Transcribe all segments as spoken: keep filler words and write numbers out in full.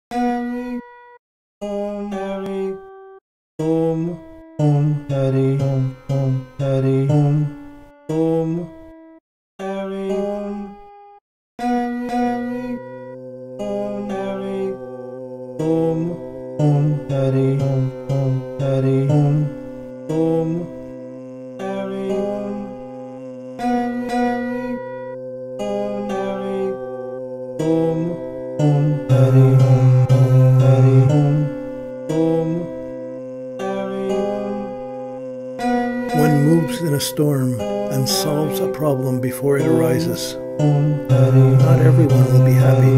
Hari Om Hari Om Om Hari Om Om Hari Om Om Hari Om Hari Om Hari Om Om Hari Om Om Hari Om Om Hari Om Hari Om Hari Om Om Hari Om Hari Om Om Hari Om. One moves in a storm and solves a problem before it arises. Not everyone will be happy.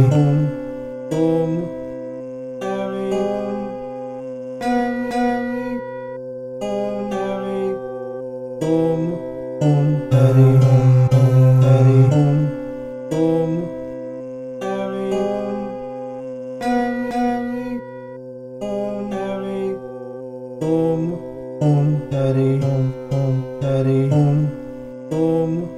Om Hari Om Om Hari Om Om